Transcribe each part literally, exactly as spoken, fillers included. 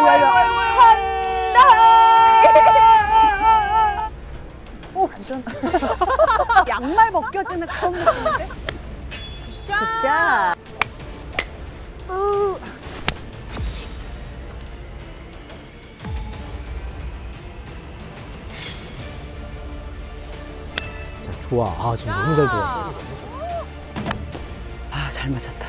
간다. 오 완전 양말 벗겨지는 그런 느낌인데. 굿샷. 굿샷. 우. 좋아. 아, 지금 너무 잘 들어왔어. 아, 잘 맞았다.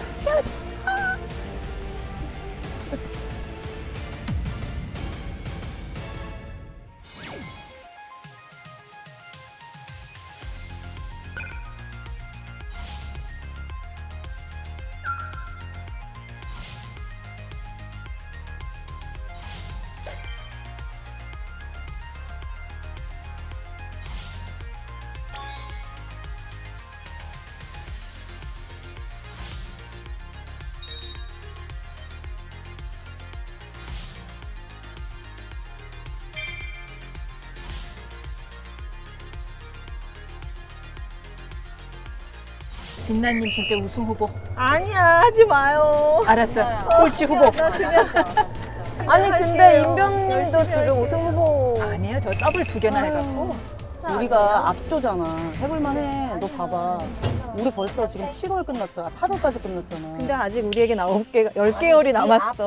빛나님 진짜 우승 후보. 아니야, 하지 마요. 알았어. 꼴찌 후보. 아니 근데 임병님도 지금 우승 후보. 아니에요. 저 더블 두 개나 해갖고. 우리가 앞조잖아. 해볼만해. 너 봐봐. 우리 벌써 지금 칠월 끝났잖아. 팔월까지 끝났잖아. 근데 아직 우리에겐 아홉 개가 열 개월이 남았어.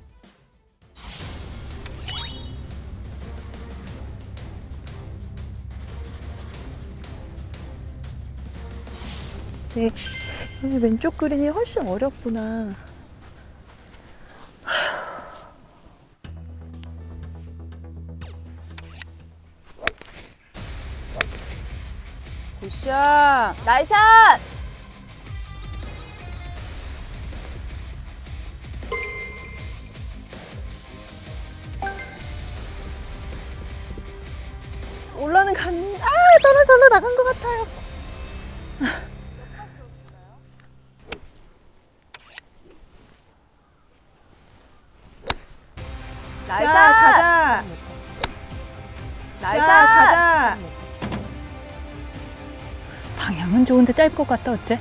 네, 왼쪽 그린이 훨씬 어렵구나. 굿샷. 나이샷! 올라는 간, 아, 떨어 절로 나간 것 같아요. 나이샷! 자, 가자. 나이샷! 자, 가자. 방향은 좋은데 짧을 것 같다. 어째?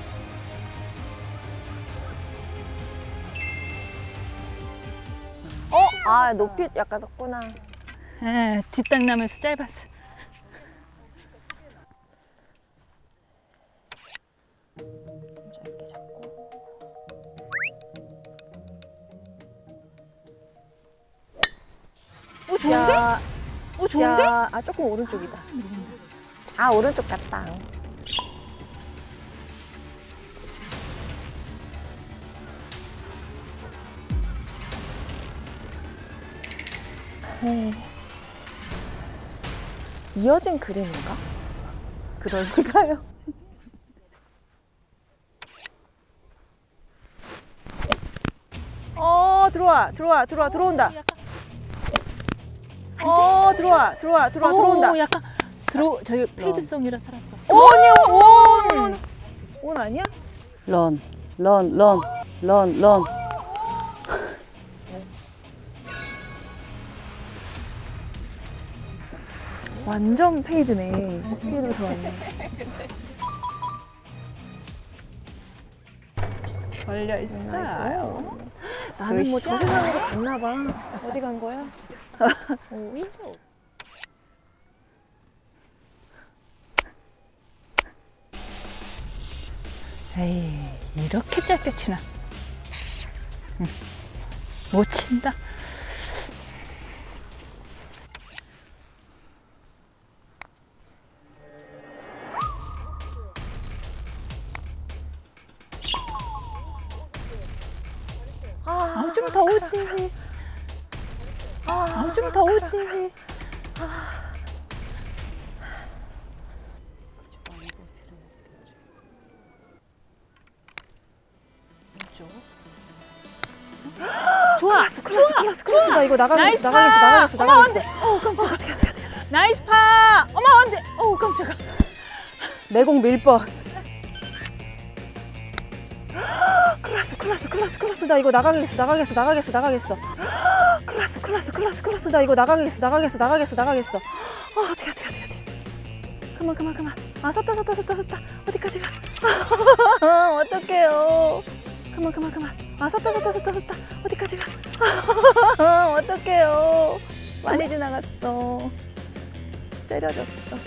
어? 아 높이 약간 섰구나. 에, 뒷땅 나면서 짧았어. 짧게 잡고. 오 좋은데? 야, 오 좋은데? 야, 아, 조금 오른쪽이다. 아 오른쪽 같다. 에이. 이어진 그림인가? 그럴까요? 어, 들어와, 들어와, 들어와, 들어온다. 어, 들어와, 들어와, 들어와, 들어온다. 오, 약간 들어 저기 페이드송이라 살았어. 온이요, 온! 온 아니야? 런, 런, 런, 런, 런. 완전 페이드네. 페이드로 들어왔네. 걸려 있어요. 나는 뭐 저 세상으로 갔나 봐. 어디 간 거야? 에이, 이렇게 짧게 치나? 응. 못 친다. 아, 좀 더 오지. 아, 좀 더 오지. 좋아, 클라스, 클라스, 클라스, 클라스. 나 이거 나이스 나가겠어, 파! 나가겠어, 나가겠어, 어머, 안 돼. 나가겠어. 어, 깜짝아, 어떻게, 어떻게, 어떻게. 나이스 파! 어머, 안 돼. 어우, 깜짝아. 내공 밀 뻔. 클라스, 클라스, 클라스, 클라스. 나 이거 나가겠어, 나가겠어, 나가겠어, 나가겠어. 클라스, 클라스, 클라스, 클라스. 나 이거 나가겠어, 나가겠어, 나가겠어, 나가겠어. 어, 어떻게, 어떻게, 어떻게, 어떻게. 그만, 그만, 그만. 아, 섰다, 섰다, 섰다, 섰다. 어디까지 가? 어떡해요. 그만, 그만, 그만. 아, 섰다, 섰다, 섰다, 섰다. 어디까지 가? 어떡해요. 많이 지나갔어. 때려줬어.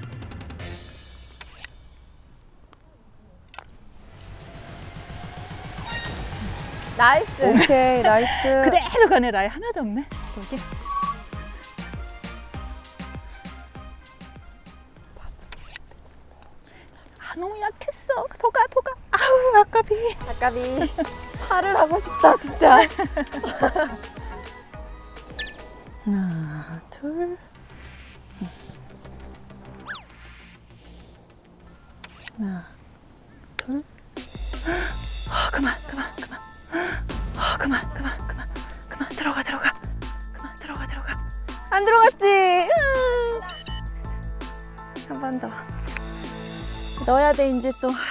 나이스. 오케이, 나이스. 그대로 가네. 라이 하나도 없네. 여기. 아, 너무 약했어. 더 가, 더 가. 아우, 아까비. 아까비. 팔을 하고 싶다, 진짜. 하나, 둘. 하나, 둘. 아, 그만, 그만, 그만. 아, 그만, 그만, 그만. 그만, 들어가, 들어가. 그만, 들어가, 들어가. 안 들어갔지? 한 번 더. 넣어야 돼, 이제 또. 아휴.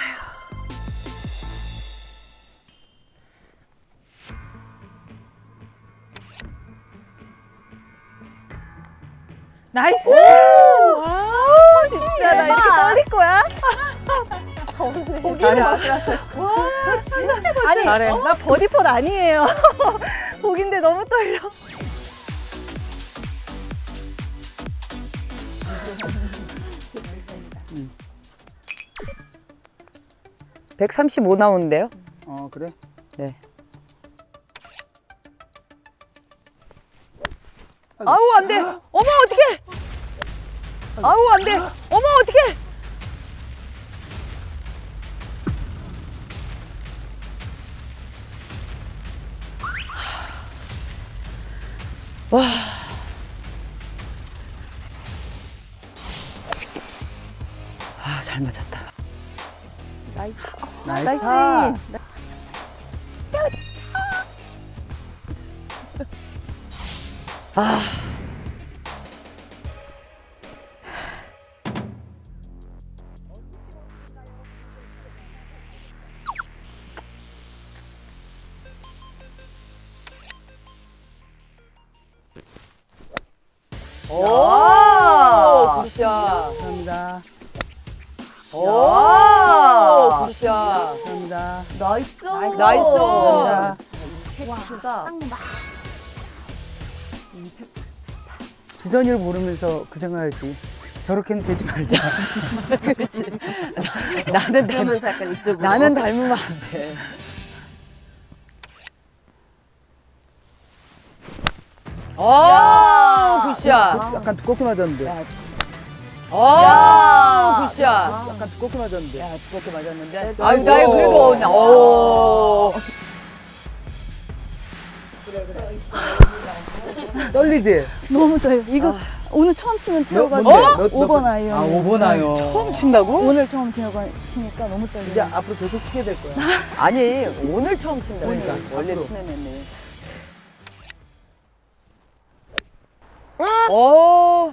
나이스. 와, 진짜 나 이렇게 떨릴 거야? 보기로 왔어. 와, 진짜 멋져. 아니, 잘해. 나 버디폿 아니에요. 복인데 너무 떨려. 백삼십오 나오는데요? 어, 그래? 네. 아우, 안 돼. 어머, 어떡해. 아우, 안 돼. 어머, 어떡해. 아, 잘 맞았다. 나이스. 나이스. 아. 오, 굿샷. 감사합니다. 오, 굿샷. 감사합니다. 나이스. 나이스. 감사합니다. 지선이를 모르면서 그 생각할지 저렇게는 되지 말자. 나는 닮, 그러면서 약간 이쪽으로. 나는 닮으면 안 돼. 오, 굿샷. 약간 두껍게 맞았는데. 오, 굿샷. 약간 두껍게 맞았는데. 야, 두껍게 맞았는데. 아유, 나 아이고. 그래도, 오. 떨리지? 너무 떨려. 이거 오늘 처음 치면 몇, 채워가지고 뭔데? 몇- 오 번 몇- 아이언. 아, 오 번 아이언. 처음 친다고? 오늘 처음 치려고 치니까 너무 떨려. 이제 앞으로 계속 치게 될 거야. 아니, 오늘 처음 친다고. 그러니까, 원래 앞으로. 치는 애는. 오.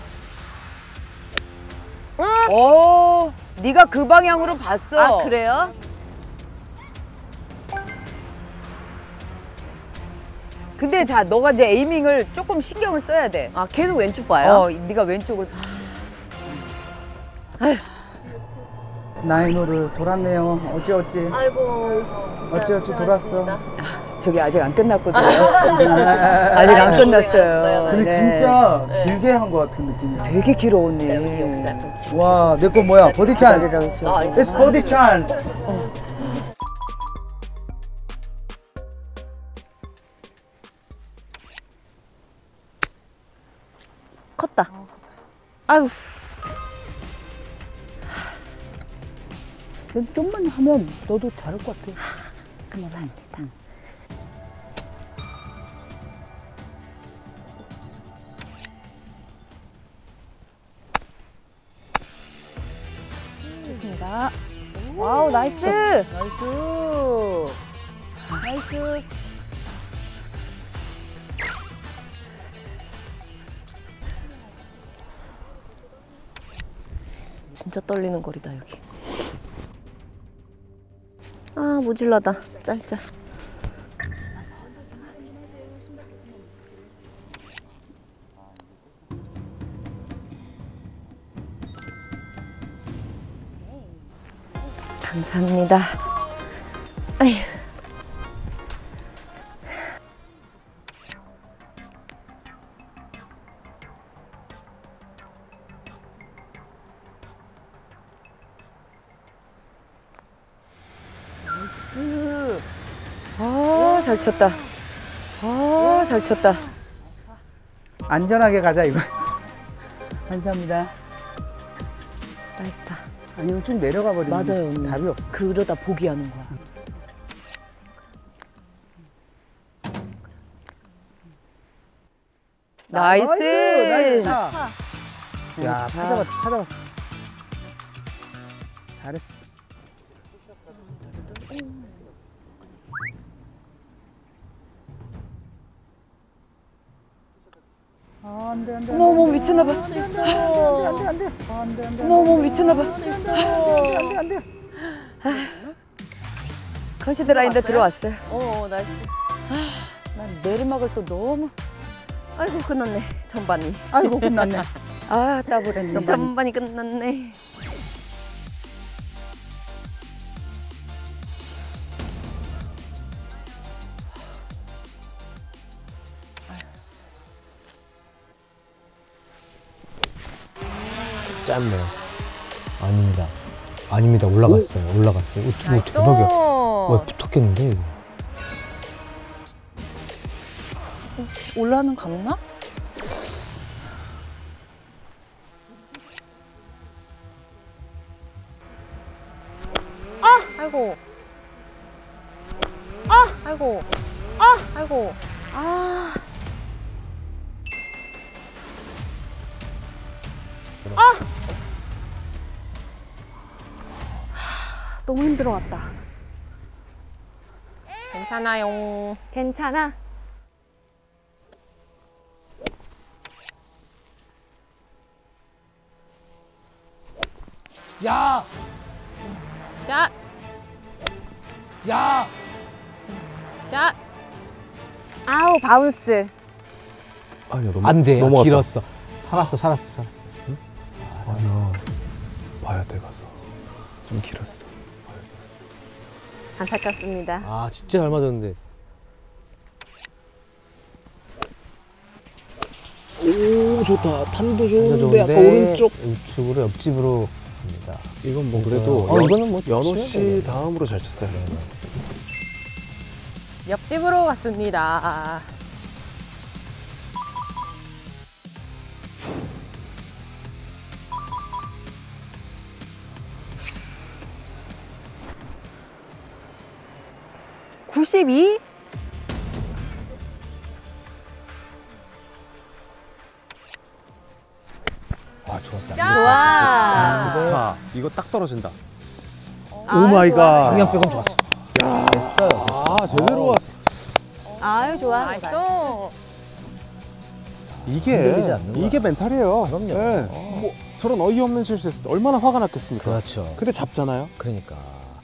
오. 네가 그 방향으로 봤어. 아, 그래요? 근데 자, 너가 이제 에이밍을 조금 신경을 써야 돼. 아, 계속 왼쪽 봐요? 어, 네가 왼쪽을. 나인호를 돌았네요. 어찌어찌. 아이고. 어찌어찌 돌았어. 저기 아직 안 끝났거든요. 아직 안 끝났어요. 근데 네. 진짜 길게 한 것 같은 느낌이야. 되게 길어 오네. 와, 내 거 뭐야? 버디 찬스. 아, It's body chance. 컸다. 아유. 근데 좀만 하면 너도 잘할 것 같아. 감사합니다. 응. 좋습니다. 와우, 나이스. 나이스. 나이스. 진짜 떨리는 거리다, 여기. 아, 모질라다. 짧자. 감사합니다. 아휴. 잘 쳤다. 아, 잘 쳤다. 안전하게 가자 이거. 감사합니다. 나이스 파. 아니면 쭉 내려가 버리면 맞아요, 언니. 답이 없어. 그러다 포기하는 거야. 나이스. 나이스. 차. 야, 나이스 파 파. 잡았, 파 잡았어. 잘했어. 아, 안 돼, 안 돼. 어머, 어머, 미쳤나봐. 안 돼, 안 돼, 안 돼. 안 돼, 안 돼, 안 돼. 어머, 어머, 미쳤나봐. 안 돼, 안 돼, 안 돼. 컨시드 라인도 들어왔어요. 어, 나이스. 난 내리막을 또 너무. 아이고 끝났네. 전반이. 아이고, 끝났네. 아, 따블했네. 전반이 끝났네. 짧네. 아닙니다. 아닙니다. 올라갔어요. 올라갔어요. 오, 오, 대박이야. 와, 붙었겠는데, 이거. 올라는 갔나? 아이고. 아, 아이고. 아, 아이고. 아. 아. 너무 힘들어 왔다. 괜찮아요. 괜찮아. 야! 샷. 야! 샷. 아우 바운스. 아니야, 너무 안 돼. 넘어갔다. 길었어. 살았어, 살았어, 살았어. 응? 아니야. 봐야 돼, 가서. 좀 길었어. 안타깝습니다. 아, 진짜 잘 맞았는데. 오, 좋다. 탄도 진짜 좋은데 아까 오른쪽. 우측으로 옆집으로 갑니다. 이건 뭐 그래도 어, 연- 이거는 뭐 연호 치워야 씨 되네. 다음으로 잘 쳤어요. 옆집으로 갔습니다. 구십이? 아, 좋았다. 샷. 좋다. 이거 딱 떨어진다. 아, 오 마이 좋아요. 갓. 방향 빼곤 좋았어. 됐어요. 됐어. 아, 제대로 왔어. 아유 좋아. 나이스. 이게 흔들리지 않는 거야. 이게 멘탈이에요. 그럼요. 네. 어. 뭐 저런 어이없는 실수했을 때 얼마나 화가 났겠습니까? 그렇죠. 근데 잡잖아요. 그러니까.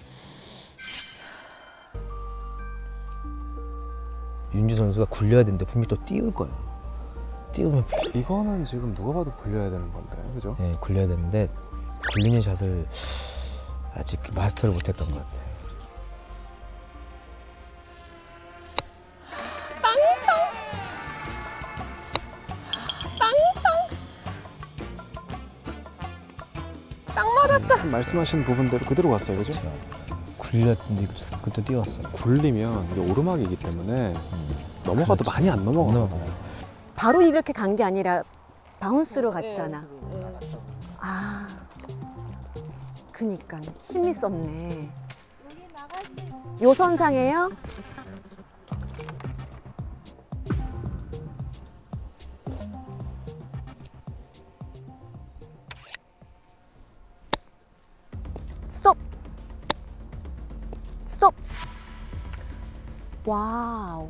윤주 선수가 굴려야 되는데 분명히 또 띄울 거예요. 띄우면 이거는 지금 누가 봐도 굴려야 되는 건데, 그죠? 네, 굴려야 되는데 굴리는 샷을 아직 마스터를 못했던 것 같아요. 딱 맞았어. 말씀하신 부분대로 그대로 갔어요, 그죠? 그렇죠. 굴렸는데 그것도 띄웠어. 굴리면 이게 오르막이기 때문에 넘어가도 그렇죠. 많이 안 넘어가거든요. 바로 이렇게 간 게 아니라 바운스로 갔잖아. 아, 그니까 힘이 썼네. 요 선상에요? 스톱. 스톱. 와우.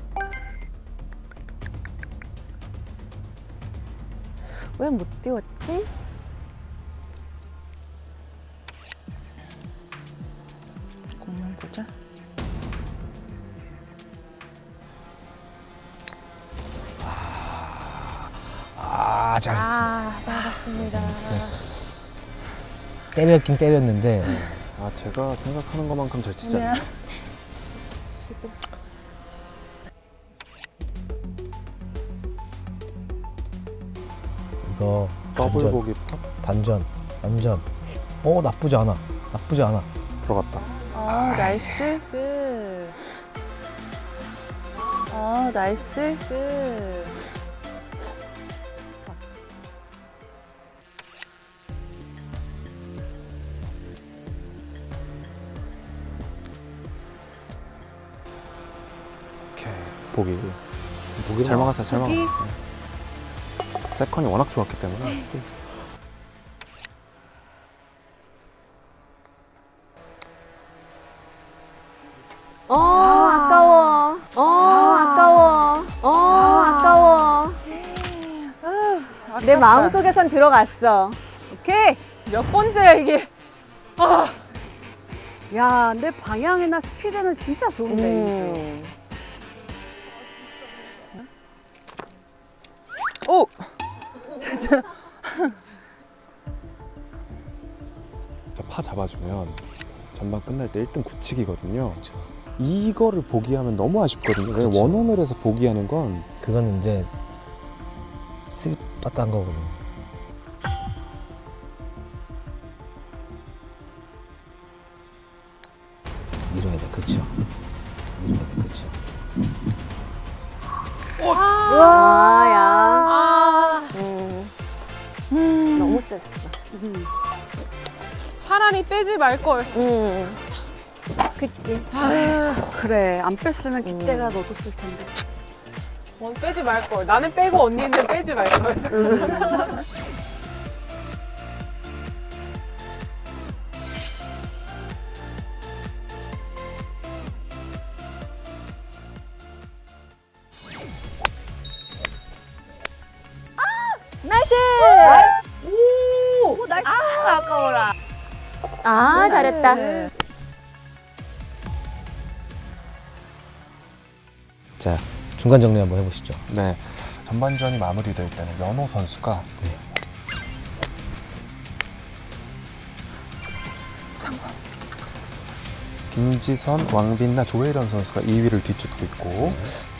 왜 못 띄웠지? 공을 보자. 아, 잘. 아, 잘갔습니다. 때렸긴 때렸는데 아, 제가 생각하는 것만큼 잘 치지 않아요. 이거 더블 반전, 보기 팝 반전, 반전. 어, 나쁘지 않아. 나쁘지 않아. 들어갔다. 아, 나이스. 나이스. 아, 나이스. 오케이. 보기. 보기로 잘 막았어요. 잘 보기. 막았어요. 네. 세컨이 워낙 좋았기 때문에. 어, 아까워. 어, 아까워. 어, 아까워. 내 마음속에선 들어갔어. 오케이. 몇 번째야 이게. 아. 야, 내 방향이나 스피드는 진짜 좋은데, 음. 인주. 오! 파 잡아주면 전반 끝날 때 일 등 굳히기거든요. 이거를 보기하면 너무 아쉽거든요. 그쵸. 원원을 해서 보기하는 건 그건 이제 쓰리 빠따한 거거든. 밀어야 돼, 그쵸? 밀어야 돼, 그쵸? 와, 야. 아. 음. 너무 셌어. 차라리 빼지 말 걸. 음. 그치. 아. 그래, 안 뺐으면 그때가 너도 쓸 텐데. 원 빼지 말 걸. 나는 빼고 언니는 빼지 말 걸. 나이스! 오. 오, 나이스! 아, 아까워라. 아, 잘했다. 자, 중간 정리 한번 해보시죠. 네. 전반전이 마무리될 때는 연호 선수가 네. 김지선, 왕빈나 조혜련 선수가 이 위를 뒤쫓고 있고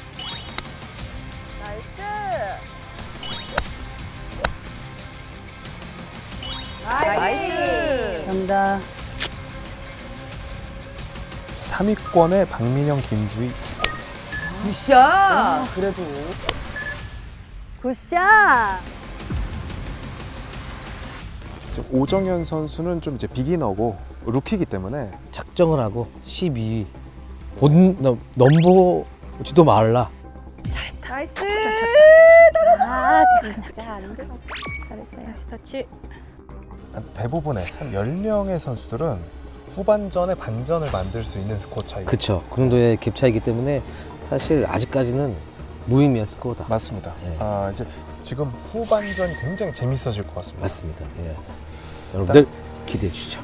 나이스. 감사합니다. 자, 삼 위권에 박민영, 김주희. 굿샷. 그래도. 굿샷! 지금 오정현 선수는 좀 이제 비기너고 루키이기 때문에 작정을 하고 십이 위. 본, 넘- 넘보지도 말라. 나이스! 아, 진짜 안 돼. 잘했어요. 터치. 대부분의 한 열 명의 선수들은 후반전에 반전을 만들 수 있는 스코어 차이. 그쵸. 그 정도의 갭 차이기 때문에 사실 아직까지는 무의미한 스코어다. 맞습니다. 네. 아, 이제 지금 후반전이 굉장히 재밌어질 것 같습니다. 맞습니다. 예. 여러분들 기대해 주시죠.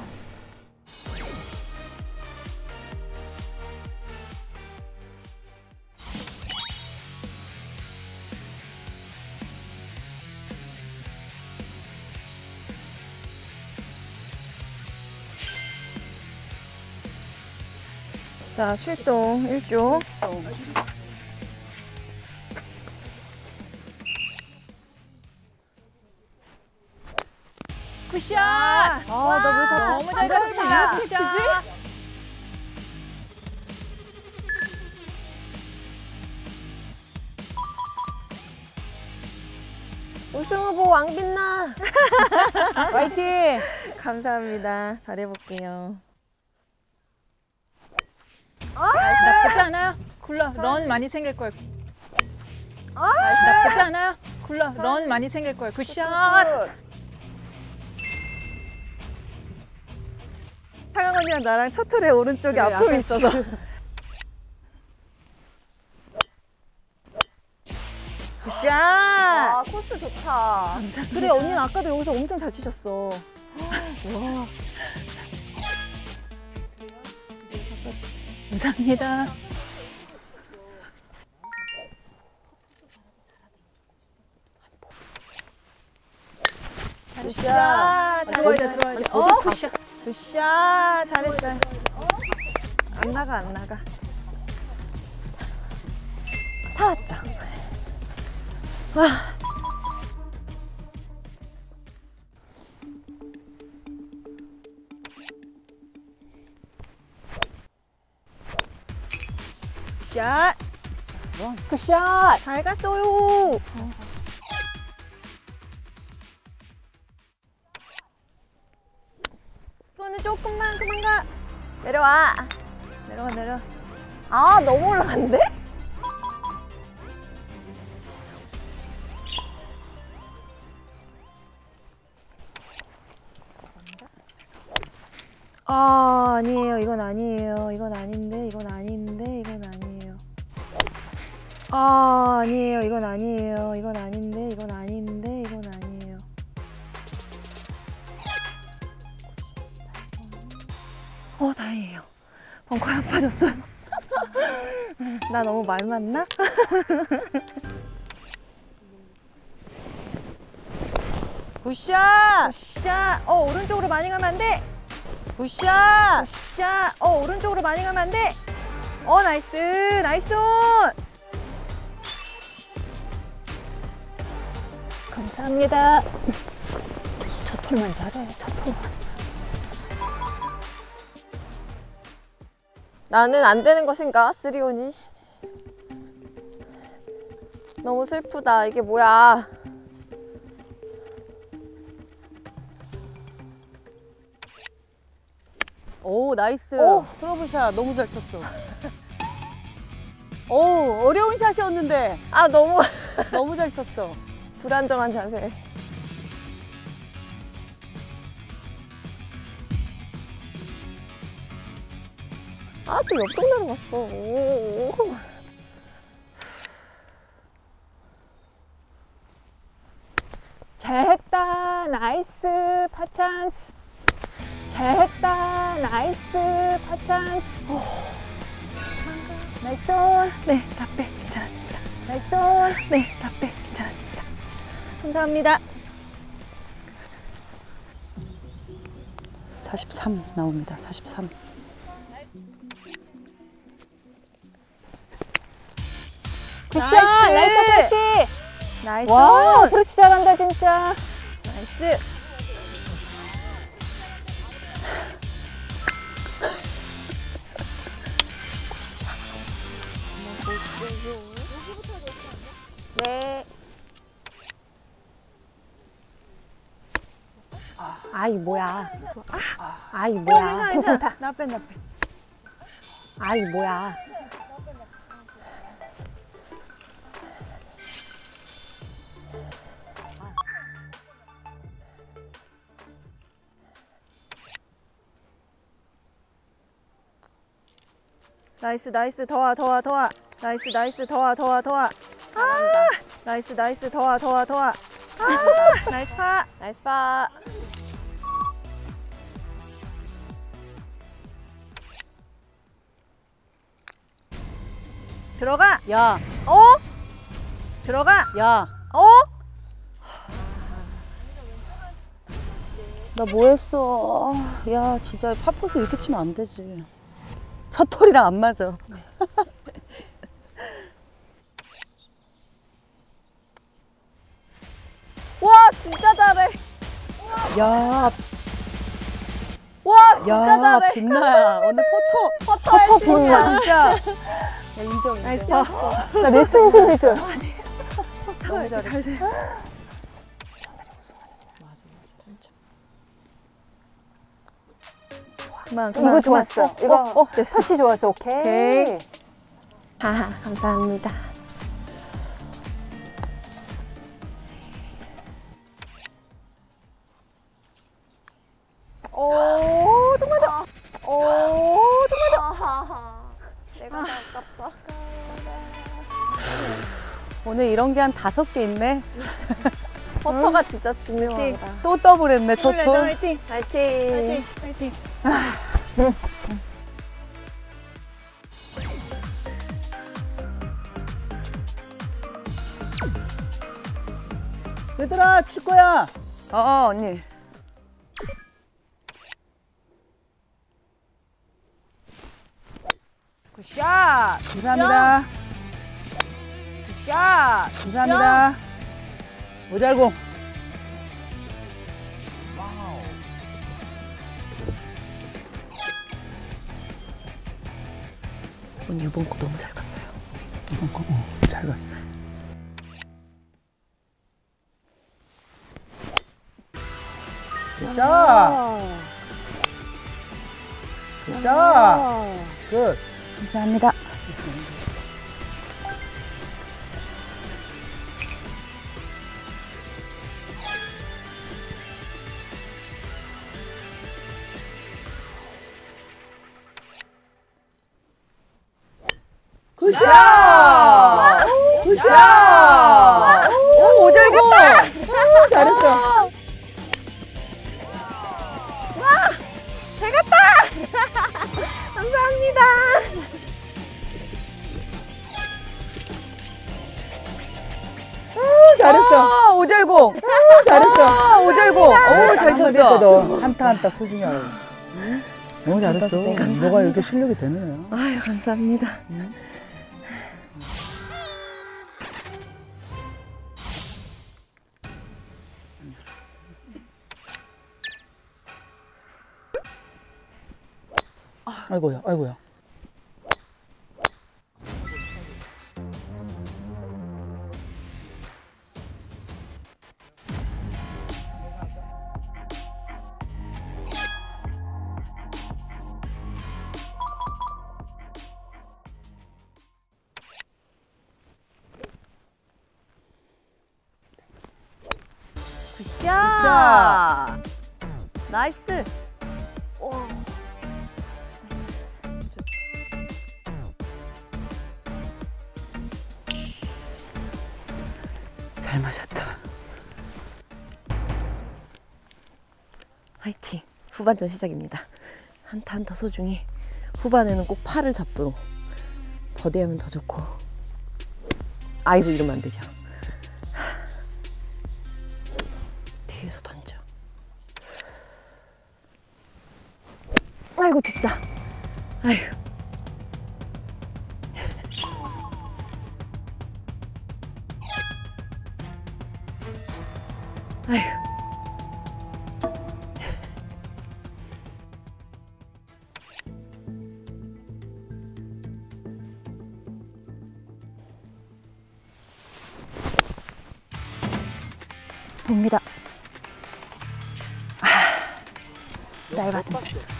자, 출동 일 조. 굿샷. 아, 너무 잘, 너무 잘 쳤다. 이렇게 치지? 우승 후보 왕빛나. 화이팅! 감사합니다. 잘해볼게요. 나쁘지 않아요. 굴러. 런 많이 생길 거예요. 나쁘지 않아요. 굴러. 런 많이 생길 거예요. 굿샷. 상황 언니랑 나랑 첫 홀에 오른쪽에 앞으로 있어서. 굿샷! 아, 코스 좋다. 그래, 언니는 아까도 여기서 엄청 잘 치셨어. 와. 감사합니다. 굿샷! 잘했어. 들어야지. 어, 굿샷. 굿샷! 잘했어요. 안 나가, 안 나가. 살았죠. 굿샷! 굿샷. 잘 갔어요. 이거는 조금만 그만 가. 내려와. 내려와 내려. 아, 너무 올라갔는데? 아 아니에요. 이건 아니에요. 이건 아닌데 이건 아닌데 이건 아니에요. 아 아니에요. 이건 아니에요. 이건 아닌데 이건 아닌데 이건 아니에요. 어 다행이에요. 벙커에 안 빠졌어요. 나 너무 말 맞나? 굿샷! 굿샷. 어 오른쪽으로 많이 가면 안 돼. 굿샷! 굿샷. 어 오른쪽으로 많이 가면 안 돼. 어 나이스 나이스 온. 감사합니다. 첫 홀만 잘해. 첫 홀만. 나는 안 되는 것인가, 쓰리온이? 너무 슬프다. 이게 뭐야? 오, 나이스. 오. 트러블샷 너무 잘 쳤어. 오, 어려운 샷이었는데 아, 너무 너무 잘 쳤어. 불안정한 자세. 아, 또 옆 동네로 갔어. 오. 잘했다. 나이스. 파찬스. 잘했다. 나이스. 파찬스. 나이스 온. 네 나빼 괜찮았습니다. 나이스 온. 네 나빼 괜찮았습니다. 감사합니다. 사십삼 나옵니다. 사십삼. 굿샷. 나이스. 나이스 그렇지. 나이스 와, 온. 그렇지 잘한다 진짜. 나이스. 네. 아이 뭐야. 아이 어 뭐야. 괜찮아 괜찮아. 나빼 나빼. 아이 뭐야. 나이스 나이스 더와 더와 더와. 나이스 나이스 더와 더와 더와. 아 나이스 나이스 더와 더와 더와. 아 나이스 파. 나이스 파. 들어가. 야, 어? 들어가. 야. 어? 나 뭐 했어? 아, 야, 진짜 파포스 이렇게 치면 안 되지. 첫 홀이랑 안 맞아. 와, 진짜 잘해. 야, 와, 진짜 야, 잘해. 빛나야. 오늘 포토. 퍼터의 신이야. 진짜. 야, 인정, 인정. 나이스 파. 나 레슨 좀 해줘. 너무 잘해. 잘 돼. 맞아, 맞아. 그만 그만 이거 그만. 좋았어. 어, 이거 어, 어 됐어. 터치 좋았어. 오케이. 오케이. 아, 감사합니다. 오 정말 더. 오 정말 더. 아하하. 내가 더 아깝다. 오늘 이런 게 한 다섯 개 있네. 퍼터가 진짜 중요하다. 또 더블했네, 첫 힘내자 홀. 화이팅. 화이팅. 화이팅. 화이팅. 얘들아, 칠 거야. 어, 어 언니. 굿샷. 감사합니다. 굿샷. 감사합니다. 오잘공. 오늘 이번 거 너무 잘 갔어요. 이번 거. 어. 잘 갔어. 굿샷! 굿샷! 굿! 감사합니다. 굿샷! 굿샷! 오, 오절공. 잘했어. 감사합니다. 잘했어. 오, 오절공. 잘했어. 오절공. 오, 잘 쳤어. 너 한타 한타 소중히 하라고. 너무 잘했어. 너가 이렇게 실력이 되는 애야. 아유, 감사합니다. 아이고야, 아이고야. 굿샷. 나이스. 오. 잘 마셨다. 화이팅. 후반전 시작입니다. 한타 한타 소중히 후반에는 꼭 팔을 잡도록 버디하면 더 좋고. 아이고, 이러면 안 되죠. 뒤에서 던져. 아이고, 됐다. 아이고. 아이고. 봅니다. 아, 짧았습니다.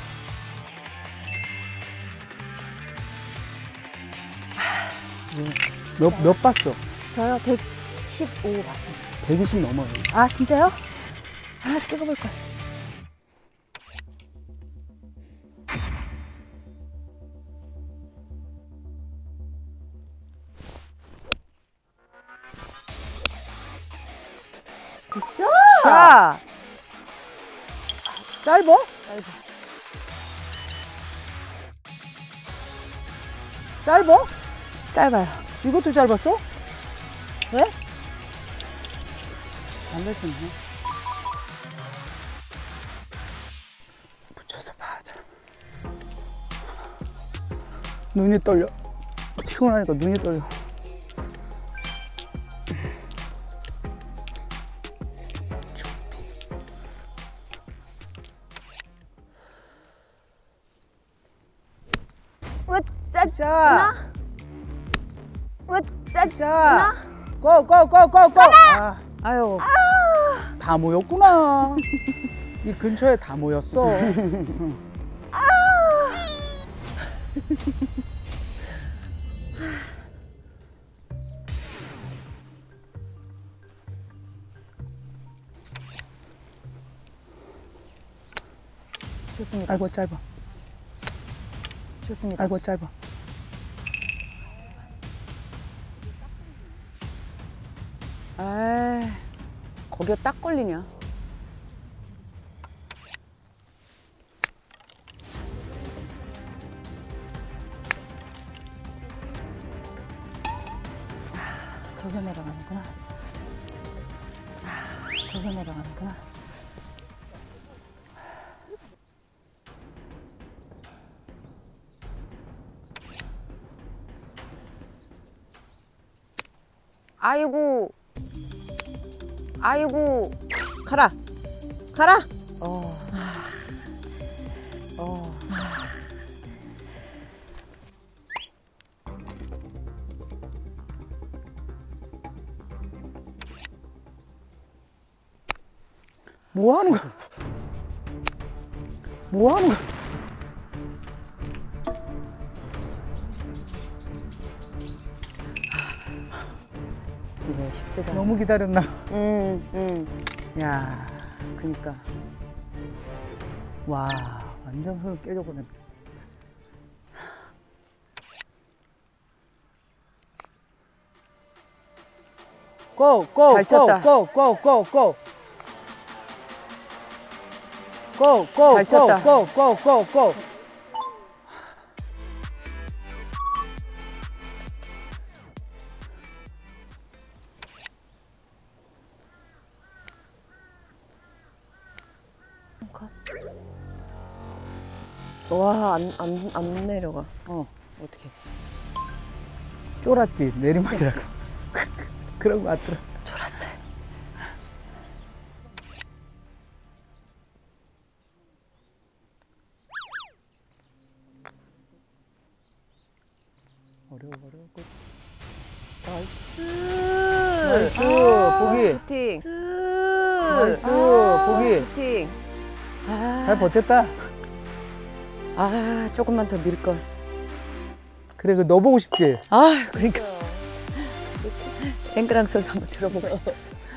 몇, 몇 봤어? 저요 백십오 봤습니다. 백이십 넘어요. 아 진짜요? 하나 찍어볼 걸. 굿샷! 자, 짧어? 짧어? 짧아요. 이것도 짧았어? 왜? 안 됐었네. 붙여서 봐자. 눈이 떨려. 피곤하니까 눈이 떨려. 왜 짧? 샷! 왜 짧? 샷! 고! 고! 고! 고! 고! 아, 아유. 다 모였구나. 이 근처에 다 모였어. 좋습니다. 아이고 짧아. 좋습니다. 아이고 짧아. 에이, 거기에 딱 걸리냐? 저기 내려가는구나. 아, 저기 내려가는구나. 아이고. 아이고. 가라. 가라. 어. 어. 뭐 하는 거야? 뭐 하는 거야? 이게 쉽지가 않아. 너무 기다렸나? 음, 음. 야, 그니까. 와, 완전 흐름 깨져버렸네. 고, 고, 잘 쳤다. 고, 고, 고, 고, 고, 고, 잘 쳤다. 고, 고, 고, 고. 와, 안, 안, 안 내려가. 어, 어떻게. 쫄았지, 내리막이라고. 그런 거 같더라. 졸았어요. 어려워, 어려워. 나이스. 나이스, 보기. 퍼팅. 나이스, 보기. 퍼팅. 잘 버텼다. 아, 조금만 더 밀걸. 그래, 그 너 보고 싶지? 아, 그러니까. 땡그랑 소리 한번 들어보고 싶어.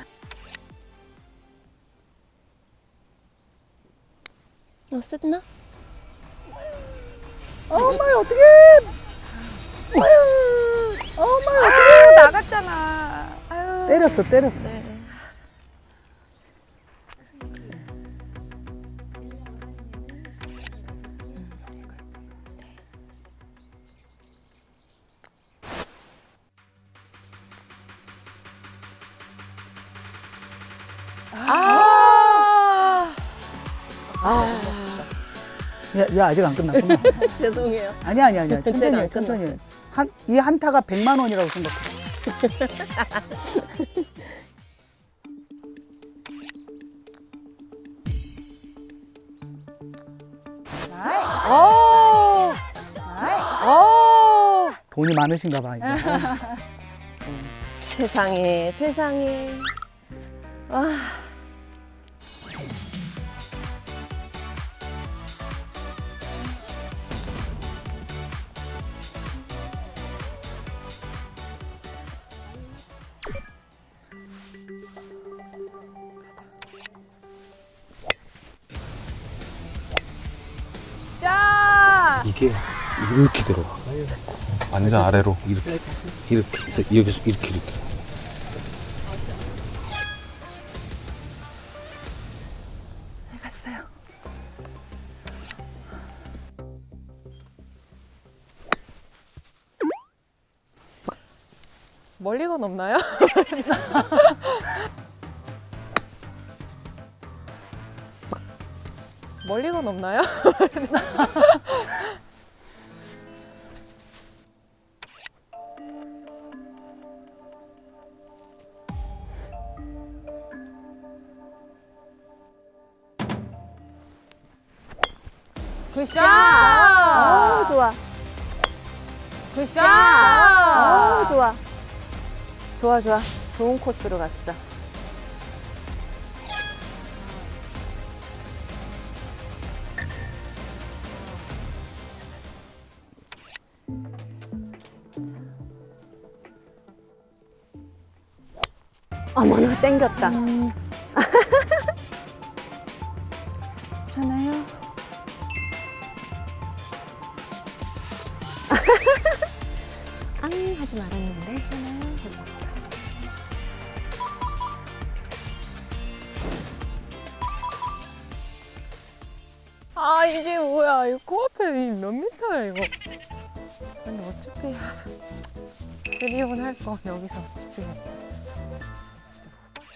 어, 셌나? 엄마야, 어떡해! 엄마야, 어떡해! 나갔잖아. 아유. 때렸어, 때렸어. 아. 아, 야, 야, 아직 안 끝났구나. 죄송해요. 아니야, 아니야, 아니야. 천천히 제가 해, 안 천천히 해. 한, 이 한타가 백만 원이라고 생각해. 오. 오. 돈이 많으신가 봐, 이거. 세상에, 세상에. 아. 자. 이게 이렇게 들어가. 완전 아래로. 이렇게. 이렇게. 해서 여기서 이렇게, 이렇게. 갔어요. 멀리건 없나요? 멀리건 없나요? 굿샷! 오, 좋아. 굿샷! 오, 좋아. 좋아, 좋아. 좋은 코스로 갔어. 어머나, 땡겼다. 음. 괜찮아요? 앙 하지 말았는데. 아 이게 뭐야? 이거 코앞에 몇 미터야 이거? 근데 어차피 쓰리온 할 거 여기서 집중해야겠다. 진짜.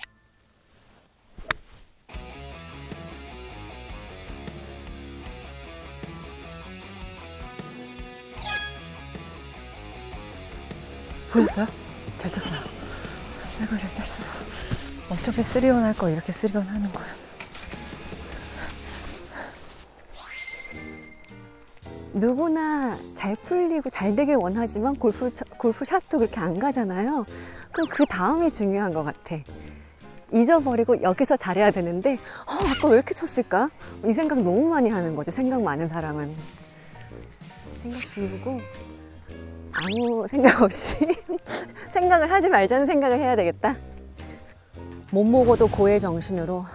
보셨어요? 잘 쳤어요. 이거 잘 쳤어. 어차피 쓰리온 할 거 이렇게 쓰리온 하는 거야. 누구나 잘 풀리고 잘 되길 원하지만 골프, 골프 샷도 그렇게 안 가잖아요. 그럼 그 다음이 중요한 것 같아. 잊어버리고 여기서 잘해야 되는데 어, 아까 왜 이렇게 쳤을까? 이 생각 너무 많이 하는 거죠. 생각 많은 사람은. 생각 비우고 아무 생각 없이 생각을 하지 말자는 생각을 해야 되겠다. 못 먹어도 고의 정신으로.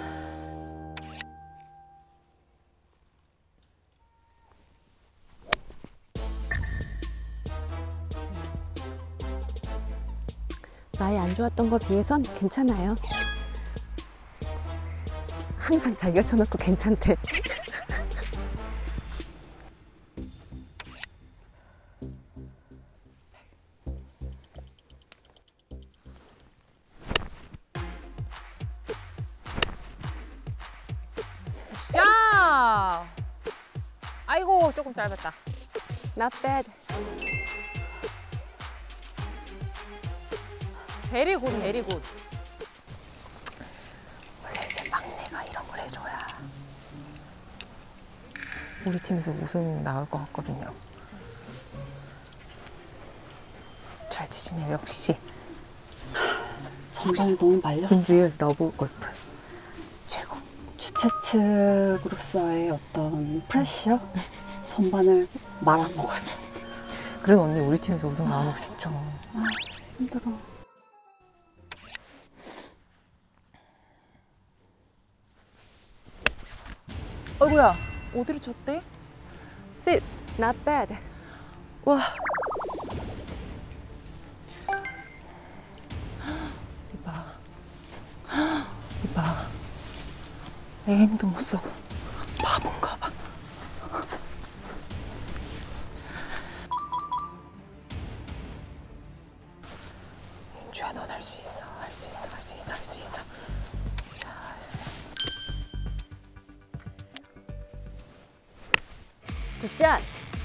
나이 안 좋았던 거 비해선 괜찮아요. 항상 자기가 쳐놓고 괜찮대. 샤! 아이고 조금 짧았다. Not bad. 베리 굿, 베리 굿. 원래 이제 막내가 이런 걸 해줘야 우리 팀에서 우승 나올 것 같거든요. 잘 치시네요, 역시. 전반에 너무 말렸어. 김주율 러브 골프 최고. 주최 측으로서의 어떤 프레셔? 전반을 말아먹었어. 그런 언니 우리 팀에서 우승 나오는 거 좋죠. 아, 힘들어. 어이구야, 어디로 쳤대? Sit, not bad. 와. 이봐. 이봐. 에임도 못 쏘고 바본가 봐. 민주야, 넌 할 수 있어. 할 수 있어. 할 수 있어. 할 수 있어. 굿샷!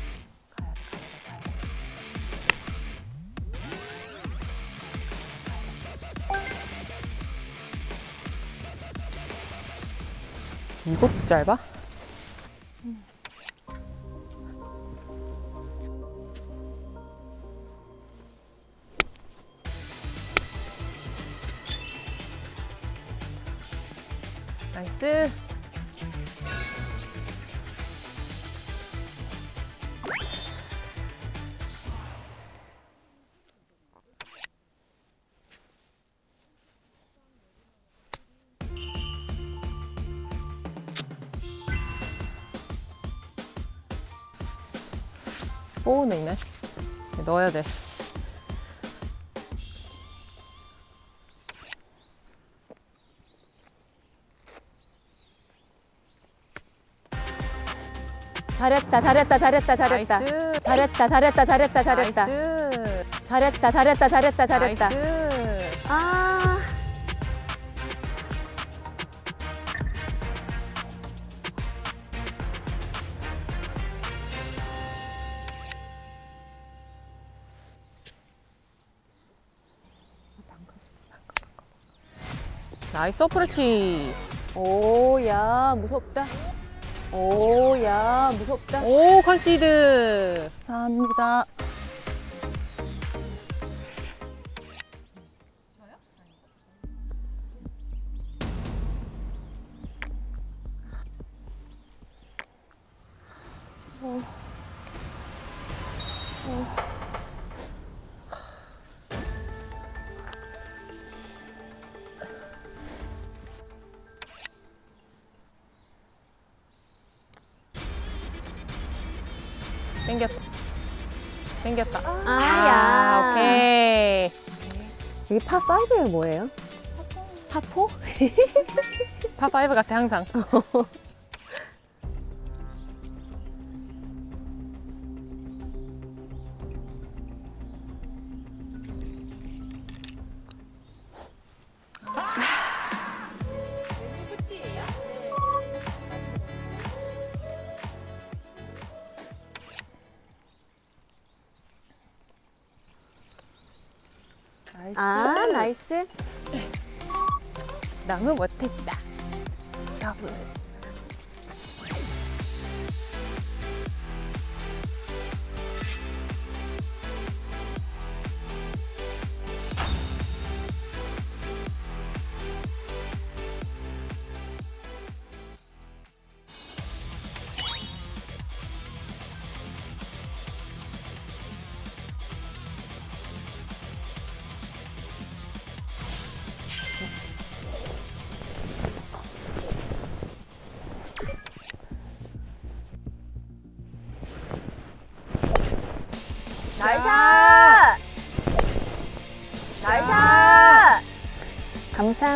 이것도 짧아? 나이스. 오네 있네. 넣어야 돼. 잘했다, 잘했다, 잘했다, 잘했다. 나이스. 잘했다, 잘했다, 잘했다, 잘했다. 나이스. 잘했다, 잘했다, 잘했다, 잘했다. 나이스. 아. 나이스 어프로치. 오, 야, 무섭다. 오, 야, 무섭다. 오, 컨시드. 감사합니다. 땡겼다. 땡겼다. 아, 야. 오케이. 이게 파오예요, 뭐예요? 파포? 파파이브 같아, 항상. 아, 나이스. 너무 못했다. 여보.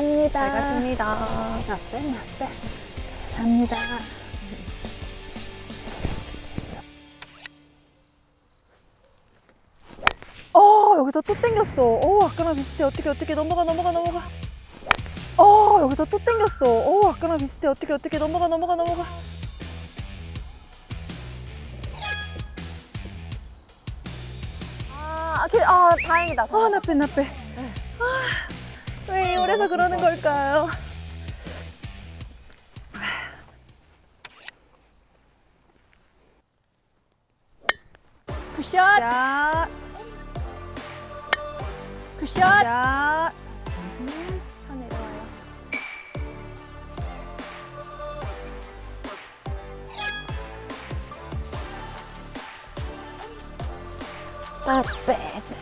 감사합니다. 잘 갔습니다. 나빼 나빼. 감사합니다. 어, 여기다 또 땡겼어. 어, 아까랑 비슷해. 어떻게, 어떻게, 넘어가, 넘어가, 넘어가. 어, 여기다 또 땡겼어. 어, 아까랑 비슷해. 어떻게, 어떻게, 넘어가, 넘어가, 넘어가. 아, 그, 아 다행이다. 아, 나 빼, 나 빼. 아, 왜 이래서 그러는 걸까요? 굿샷. 자, 굿샷. 자. 음, 다 내려와요. 나빼.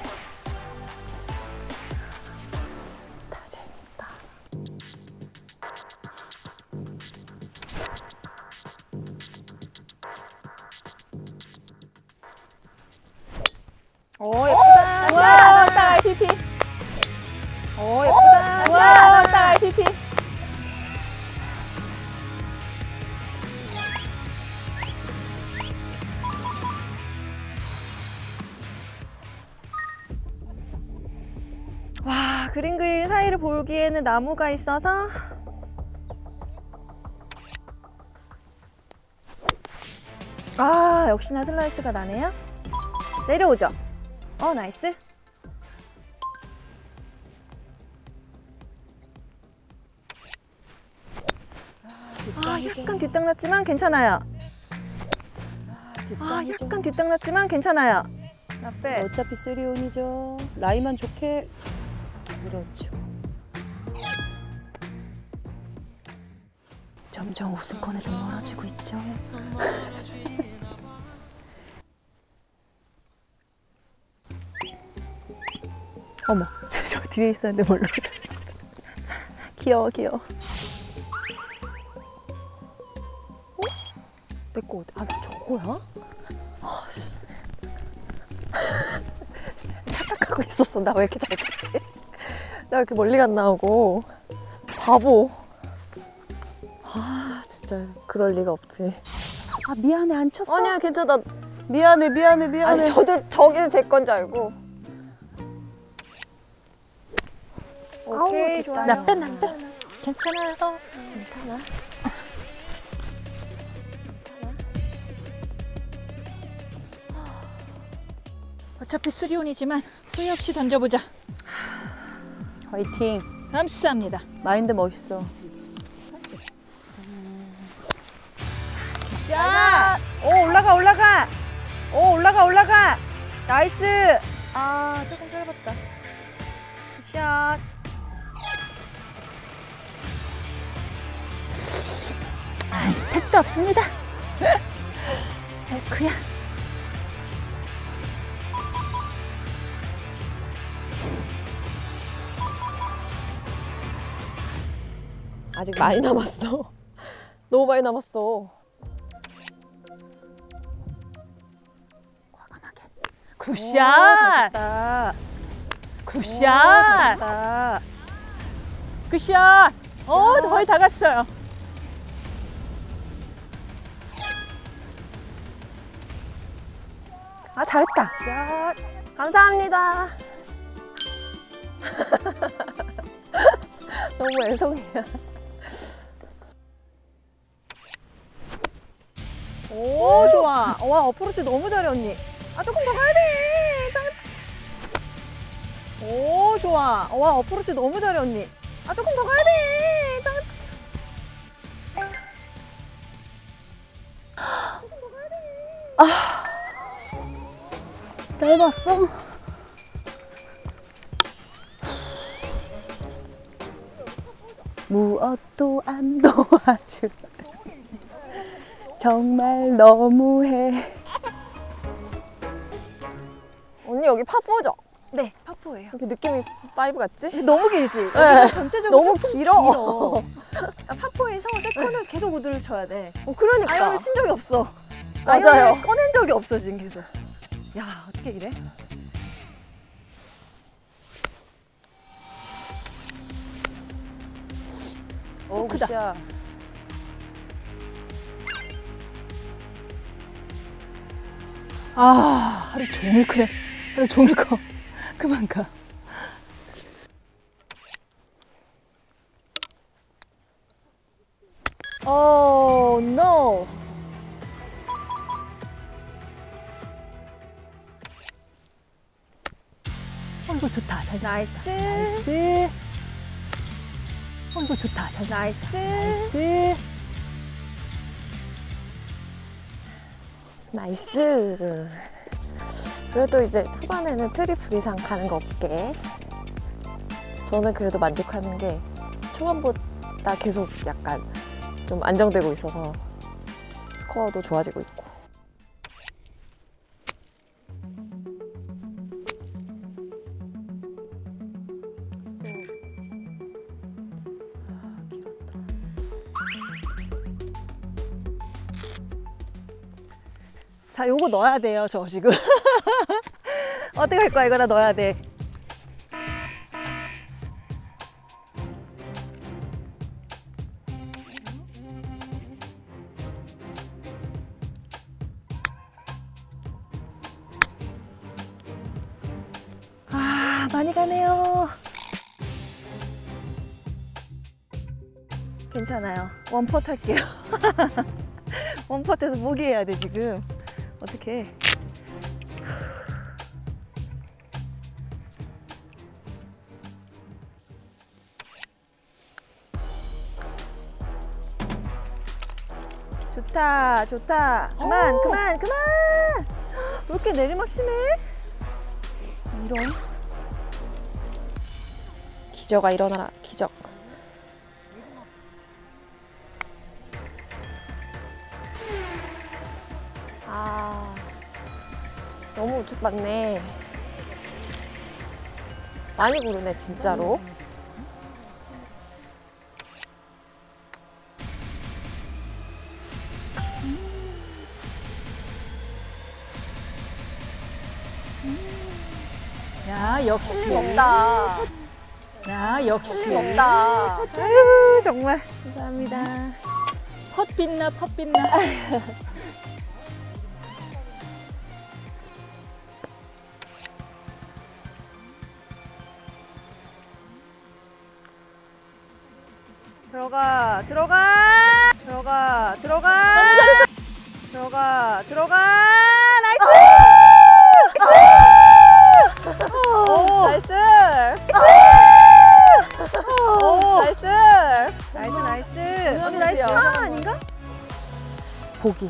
오, 예쁘다. 좋아. 나왔다 알피피. 오, 예쁘다. 좋아. 나왔다 알피피. 와, 그림 그릴 사이를 보기에는 나무가 있어서 아, 역시나 슬라이스가 나네요. 내려오죠. 어, 나이스. 아, 약간 뒷땅 났지만 괜찮아요. 아, 약간 뒷땅 났지만 괜찮아요. 나 빼. 어차피 쓰리온이죠. 라이만 좋게. 그렇죠. 점점 우승권에서 멀어지고 있죠. 어머, 저, 저 뒤에 있었는데 몰라. 귀여워, 귀여워. 어? 내 거 어디? 아, 나 저거야? 아, 씨. 착각하고 있었어. 나 왜 이렇게 잘 쳤지? 나 왜 이렇게 멀리 갔나 하고. 바보. 아, 진짜 그럴 리가 없지. 아 미안해 안 쳤어? 아니야, 괜찮아. 미안해 미안해 미안해. 아니, 저도 저기는 제 건 줄 알고. 오케이, 좋아요. 나 뺀, 나 뺀. 괜찮아요. 괜찮아. 어차피 쓰리온이지만 후회 없이 던져보자. 화이팅. 감사합니다. 마인드 멋있어. 샷! 오, 올라가, 올라가! 오, 올라가, 올라가! 나이스! 아, 조금 짧았다. 샷! 택도 없습니다. 아이쿠야. 아직 많이 남았어. 너무 많이 남았어. 과감하게. 굿샷! 굿샷. 굿샷. 굿샷! 굿샷. 어, 거의 다 갔어요. 아, 잘했다. 샷! 감사합니다. 너무 애송이야. 오, 좋아. 와, 어프로치 너무 잘해, 언니. 아, 조금 더 가야 돼. 잘... 오, 좋아. 와, 어프로치 너무 잘해, 언니. 아, 조금 더 가야 돼. 잘... 짧았어? 무엇도 안 도와줄 정말 너무해. 언니 여기 파포죠? 네, 파포예요. 이렇게 느낌이 파이브 같지? 너무 길지? 네. 전체적으로 너무 조금 길어. 길어. 파포에서 세컨을 계속 우드를 쳐야 돼. 어, 그러니까. 아이언을 친 적이 없어. 맞아요. 아이언을 꺼낸 적이 없어, 지금 계속. 야, 어떻게 이래? 또 크다. 아, 하루 종일 크네. 하루 종일 커. 그만 가. 오, 노. 어, 이거 좋다. 잘 나이스. 나이스. 어, 이거 좋다. 잘 나이스. 나이스. 나이스. 그래도 이제 후반에는 트리플 이상 가는 거 없게. 저는 그래도 만족하는 게 초반보다 계속 약간 좀 안정되고 있어서 스코어도 좋아지고 있고. 자, 요거 넣어야 돼요, 저 지금. 어떻게 할 거야? 이거 다 넣어야 돼. 아, 많이 가네요. 괜찮아요. 원퍼트 할게요. 원퍼트에서 모기해야 돼, 지금. 어떡해. 좋다, 좋다. 그만, 오! 그만, 그만! 왜 이렇게 내리막 심해? 이런. 기적아 일어나라, 기적. 아, 너무 우측 맞네. 많이 구르네, 진짜로. 야, 역시. 없다. 야, 역시. 없다. 아유, 정말. 감사합니다. 퍼 빛나, 퍼 빛나. 들어가, 들어가, 들어가, 들어가. 너무 잘했어. 들어가, 들어가. 나이스. 나이스. 나이스. 나이스, 나이스. 언니 나이스 파 아닌가? 보기.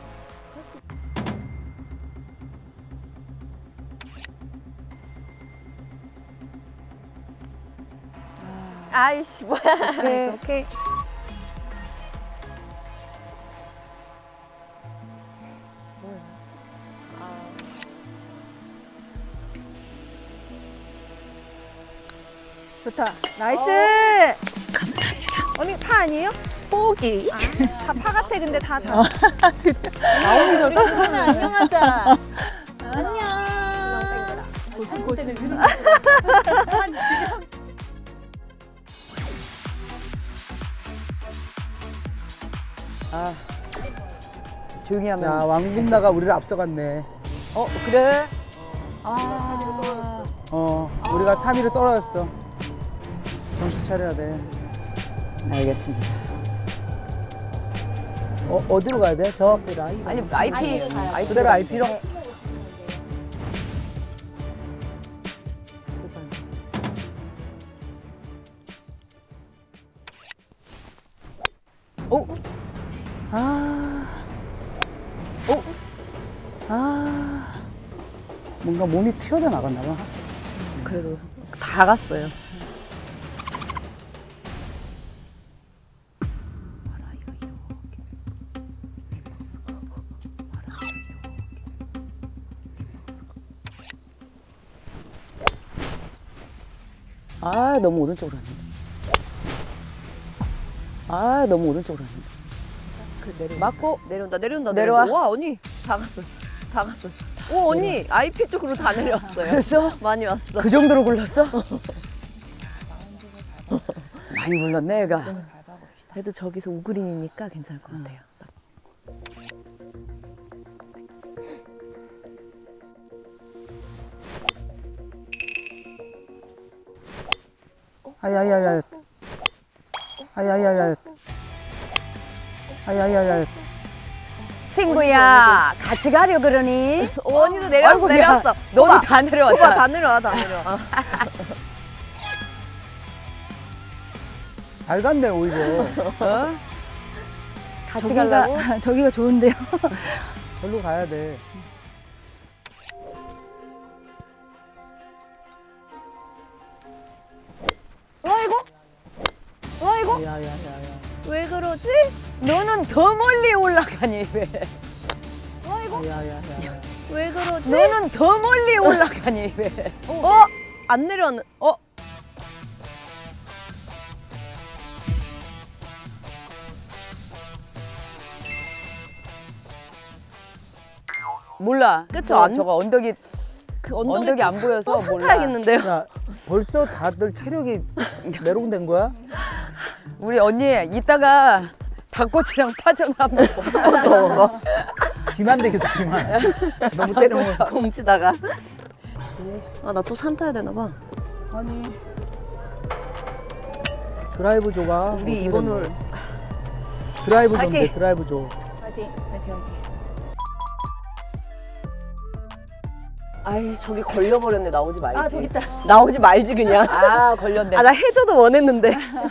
아이씨, 뭐야. 오케이, 오케이. 좋다. 나이스. 감사합니다. 언니 파 아니에요? 뽀기. 아, 다 파 같아. 근데 다 잘. 나오기 전에 하나 안녕하자. 안녕. 고슴 고슴. 아, 조용히 하면. 야, 왕빈나가 우리를 앞서갔네. 어, 그래? 아. 어, 우리가 삼 위로 떨어졌어. 정신 차려야 돼. 알겠습니다. 어, 어디로 가야 돼? 저 아니, 아이피. 아이피. 그대로 아이피로? 오. 아. 어? 아. 뭔가 몸이 튀어져 나갔나 봐. 그래도 다 갔어요. 아, 너무 오른쪽으로 갔는데. 아, 너무 오른쪽으로 갔는데. 그 내려. 맞고 내려온다 내려온다 내려와. 내려온다. 와 언니 다 갔어 다 갔어. 오 언니 아이피 쪽으로 다 내려왔어요. 그래서 많이 왔어. 그 정도로 굴렀어? 많이 굴렀네, 얘가. 그래도 저기서 오그린이니까 괜찮을 것 음. 같아요. 아야야야. 아야야야. 아야야야. 친구야, 같이 가려 그러니? 언니도 내려왔어, 아이고, 야, 내려왔어. 너도 다 내려왔다. 오빠 다 내려와, 다 내려와. 잘 갔네 오히려. 어? 같이 저기가, 가려고? 저기가 좋은데요. 절로 가야 돼. 아이고, 야야야야. 왜 그러지? 너는 더 멀리 올라가니 왜? 야야야야. 왜 그러지? 너는 더 멀리 올라가니 왜? 어? 안 내려왔는, 어? 몰라. 그쵸, 저, 안- 저거 언덕이 그 언덕이 안 보여서 또 몰라. 산타야겠는데요? 야 벌써 다들 체력이 메롱된 거야? 우리 언니 이따가 닭꼬치랑 파전 한번 먹어. 비만 되겠어 비만. 너무 때려 먹어서. 공치다가. 아, 나 또 산 타야 되나 봐. 아니 드라이브 줘봐. 우리 어떻게 이번 됐나? 홀. 드라이브 좀 파이팅! 돼. 드라이브 줘. 파이팅, 파이팅, 파이팅. 아이, 저기 걸려버렸네. 나오지 말지. 아, 저기 있다. 나오지 말지, 그냥. 아 걸렸네. 아, 나 해줘도 원했는데.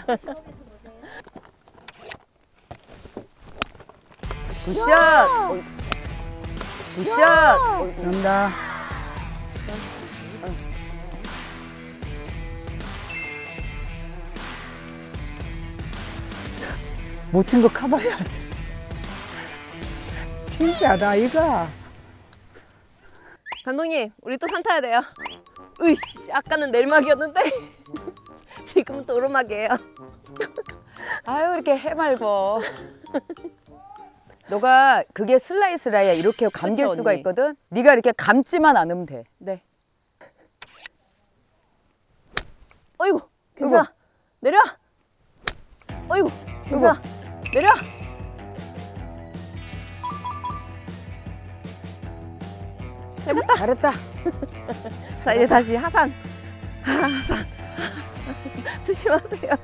굿샷. 어, 굿샷. 어, 감사합니다. 못 친 거 커버해야지. 신기하다 이거. 감독님, 우리 또 산 타야 돼요. 으이씨, 아까는 내리막이었는데 지금은 또 오르막이에요. 아유 이렇게 해말고. 너가 그게 슬라이스라야 이렇게 감길 그쵸, 수가 언니? 있거든. 네가 이렇게 감지만 않으면 돼. 네. 어이구, 괜찮아. 어이구. 내려. 어이구, 괜찮아. 내려. 잘했다. 잘했다. 자, 이제 다시 하산. 하산. 조심하세요.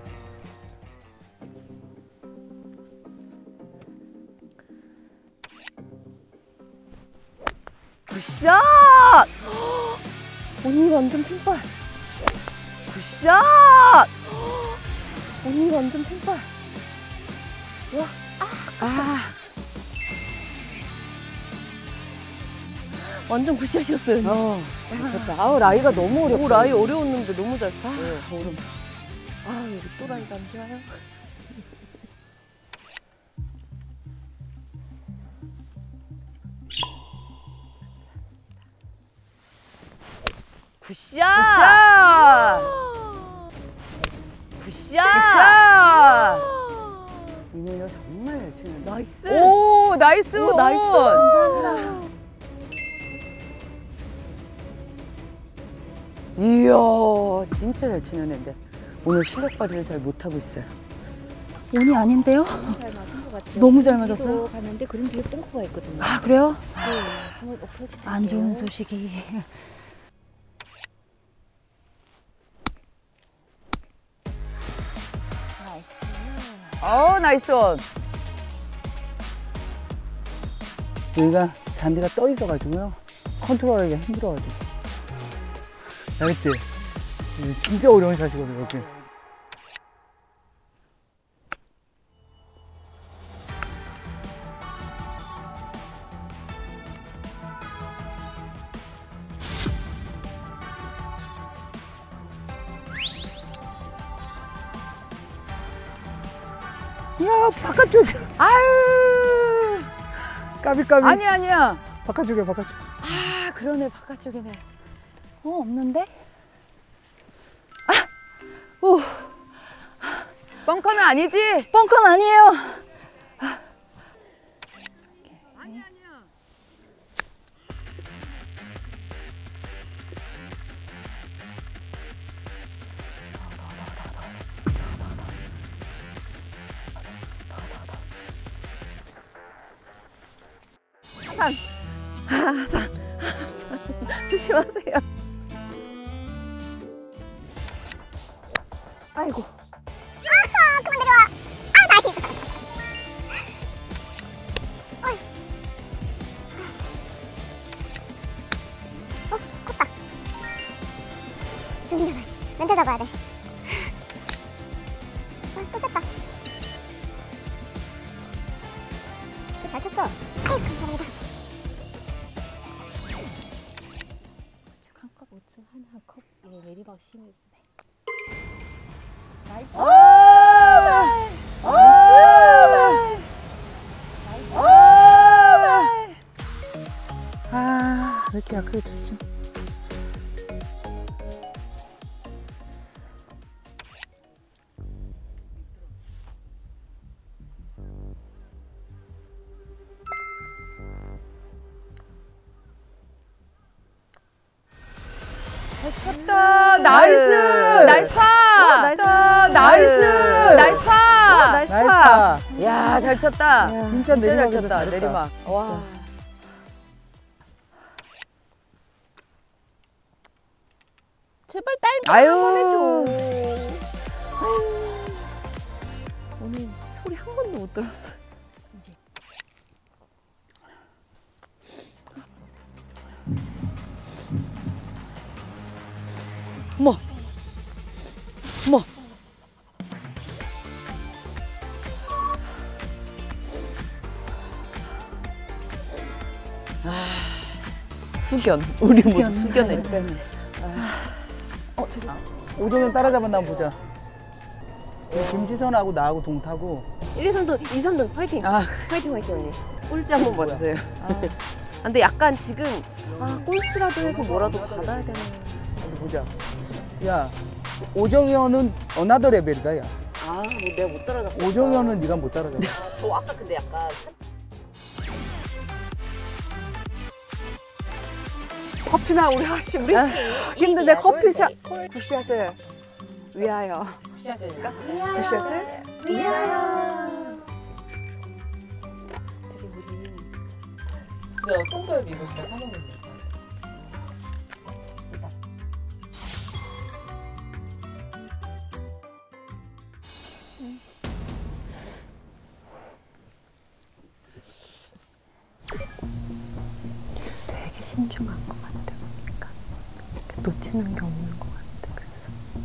굿샷! 언니 완전 핀발. 굿샷! 언니 완전 핀발. 와, 아 완전 굿샷이었어요. 어, 잘 쳤다. 아우 라이가 너무 어렵다. 오, 라이 어려웠는데 너무 잘 쳤어요. 오름. 아, 여기 또 라이가 안 좋아요? 굿샷! 굿샷. 굿샷! 굿샷. 민현이 너 정말 잘 치는데. 나이스! 오 나이스. 오, 나이스! 감사합니다. 이야 진짜 잘 치는 애인데 오늘 실력 발휘를 잘 못하고 있어요. 운이 아닌데요? 잘 맞은 것 같아요. 너무 잘 맞았어요? 봤는데 그림 뒤에 뽕크가 있거든요. 아, 그래요? 네, 한번 엎어지 안 좋은 소식이. 어 나이스 온. 여기가 잔디가 떠 있어가지고요 컨트롤하기가 힘들어가지고. 알겠지? 이게 진짜 어려운 샷이거든 여기. 야 바깥쪽. 아유 까비 까비. 아니 아니야. 바깥쪽이야 바깥쪽. 아 그러네 바깥쪽이네. 어, 없는데? 벙커는 아니지? 뻥컨 아니에요. 산. 아, 산. 산. 조심하세요. 아이고. 아하, 그만 내려와. 아, 나이스. 어이. 어, 컸다. 정신 잡아야 돼. 멘탈 잡아야 돼. 아, 또 쳤다. 잘 쳤어. 아이, 감사합니다. 우측 한 컵, 우측 하나 컵. 예, 내리막 심해주네. 나이스. 오! 오! 나이스. 오! 아, 왜 이렇게 약하게 쳤지? 쳤다. 나이스. 나이스. 나이스. 나이스. 나이스. 나이스. 나이스. 야, 잘 쳤다. 진짜 진짜 잘 내리막에서 쳤다. 잘했다. 내리막. 와. 제발 딸 아유. 보내줘. 아유. 오늘 소리 한 번도 못 들었어. 어머. 어머. 아, 수견. 우리 모두 수견해. 어, 저기 오종현 따라잡았나 한번 보자. 지금 김지선하고 나하고 동타고. 일, 이, 삼 등, 이, 삼 등 화이팅! 아. 화이팅 화이팅 언니. 꼴찌 한번 봐주세요. 아. 근데 약간 지금 아 꼴찌라도 해서 뭐라도 받아야 되는. 어디 보자. 야, 오정현은 어나더 레벨이다, 야. 아, 뭐 내가 못 따라잡고. 오정현은 네가 못 따라잡아. 저 아까 근데 약간. 커피나 우리 하시 우리. 근데 내 커피샷. 굿샷을 위하여. 굿샷을까? 굿샷을 위하여. 근데 어떤 거에도 이거 진짜 사먹는데. 되게 신중한 것 같아 보니까. 놓치는 게 없는 것 같아. 그래서.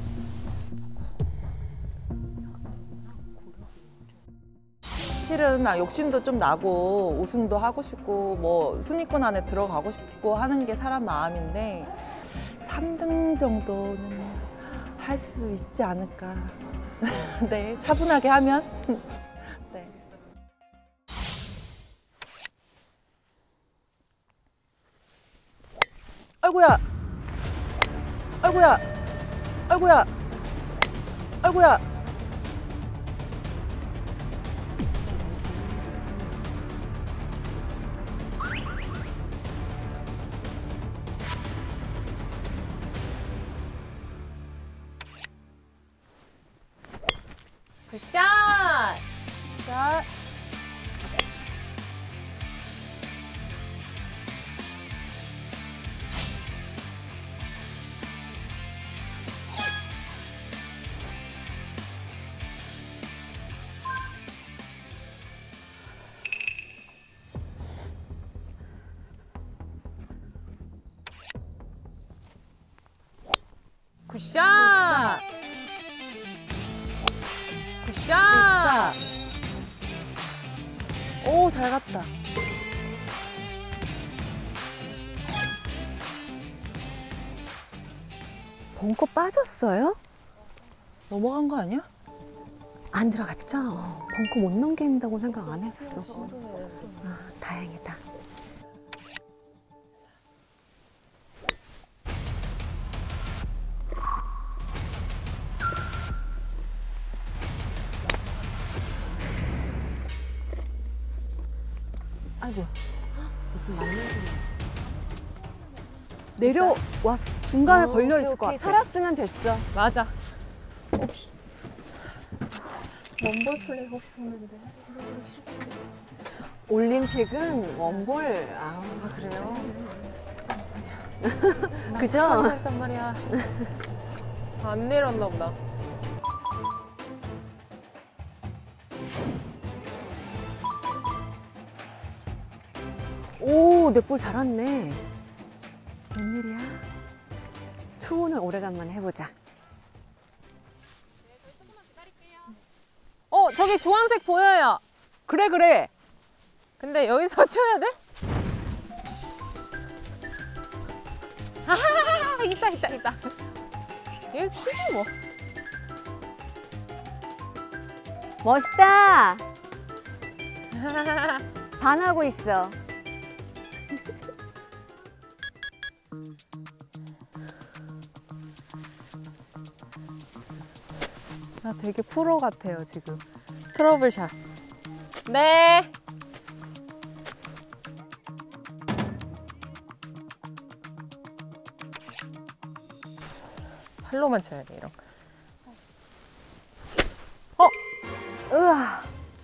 실은 막 욕심도 좀 나고 우승도 하고 싶고 뭐 순위권 안에 들어가고 싶고 하는 게 사람 마음인데 삼 등 정도는 할 수 있지 않을까. 네, 차분하게 하면. 네. 아이고야. 아이고야. 아이고야. 아이고야. 굿샷. 굿샷. 굿샷. 굿샷. 오, 잘 갔다. 벙커 빠졌어요? 넘어간 거 아니야? 안 들어갔죠? 어, 벙커 못 넘긴다고 생각 안 했어. 아, 다행이다. 아이고, 무슨 만나서 내려왔 중간에 어, 걸려 오케이, 있을 것 오케이. 같아. 살았으면 됐어. 맞아. 혹시 원볼 플레이 혹시 썼는데 올림픽은 원볼. 아, 아 그래요? 그죠? 했단 말이야. 안 내렸나 보다. 오, 내 볼 잘 왔네. 웬일이야? 투혼을 오래간만에 해보자. 어 저기 주황색 보여요. 그래 그래. 근데 여기서 쳐야 돼? 아 있다 있다 있다. 여기서 치지 뭐. 멋있다. 반하고 있어. 나 되게 프로 같아요 지금. 트러블샷. 네. 팔로만 쳐야 돼 이런. 어. 으아.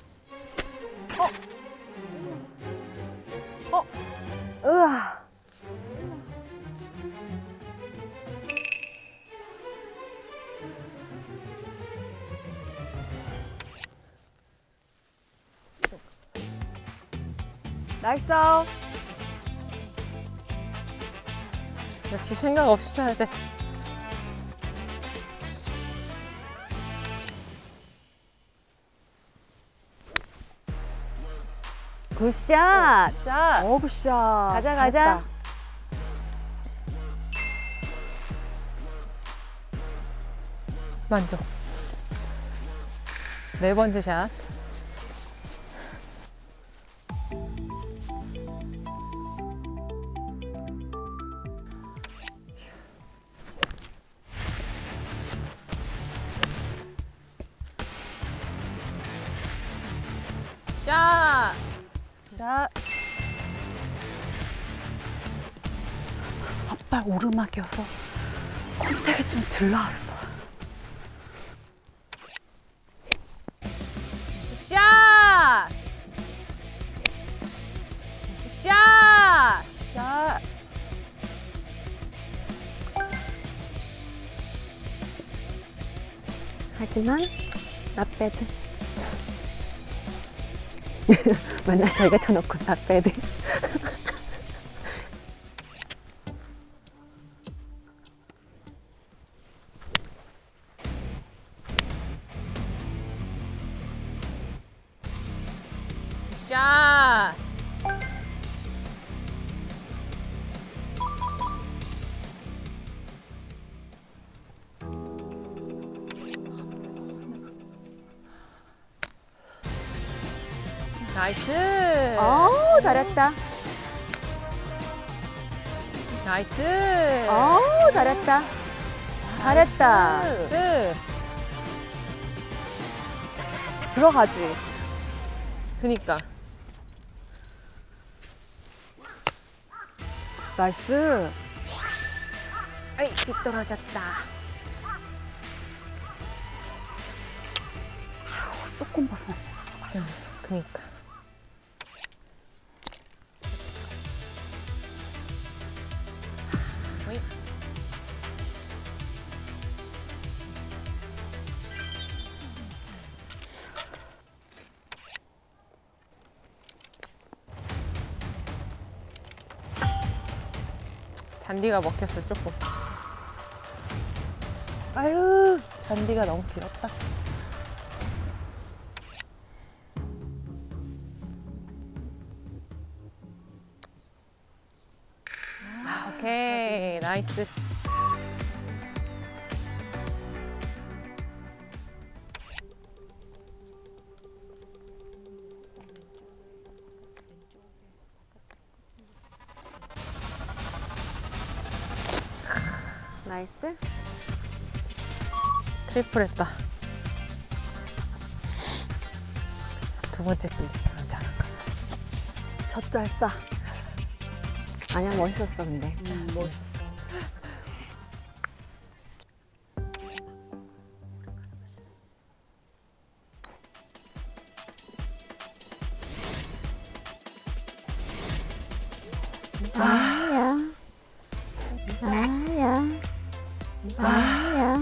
어. 어. 으아. 나이스. 역시 생각 없이 쳐야 돼. 굿샷. 샷. 어, 굿샷. 가자, 가자. 잘했다. 만족. 네 번째 샷. 샷. 샷. 앞발 오르막이어서 컨택이 좀 덜 나왔어. 샷. 샷. 샷. 하지만 낫배드. 맨날 저희가 쳐놓고 낫배드. 샷. 나이스. 어우, 잘했다. 나이스. 어우, 잘했다. 잘했다. 나이스. 들어가지. 그니까. 나이스. 아이, 빗떨어졌다. 조금 벗어나면 응, 그니까. 어이. 잔디가 먹혔어 조금. 아유, 잔디가 너무 길었다. 오케이, 나이스. 나이스. 트리플 했다. 두 번째 끼리 잘한 거. 젖잘싸. 아니야, 멋있었어, 근데. 음, 멋있어. 아야. 아야. 아야.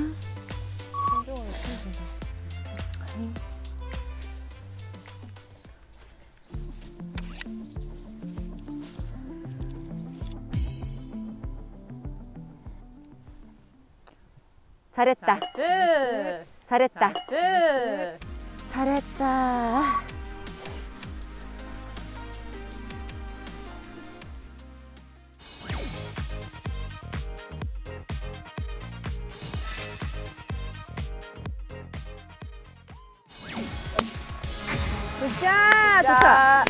잘했다. 나이스. 잘했다. 나이스. 잘했다. 굿샷! 좋다.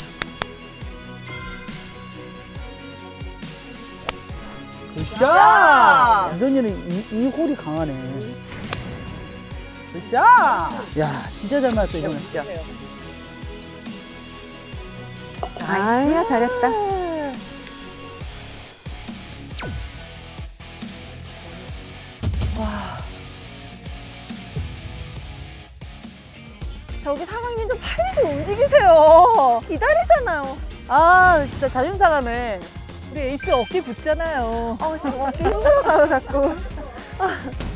굿샷! 지선이는 이, 이 홀이 강하네. 굿샷! 야, 진짜 잘 맞았다, 이거는. 아야, 잘했다. 저기 사장님 좀 빨리 좀 움직이세요. 기다리잖아요. 아, 진짜 자존심 상하네. 우리 에이스 어깨 붙잖아요. 아, 지금 어깨 힘들어가요, 자꾸. 아.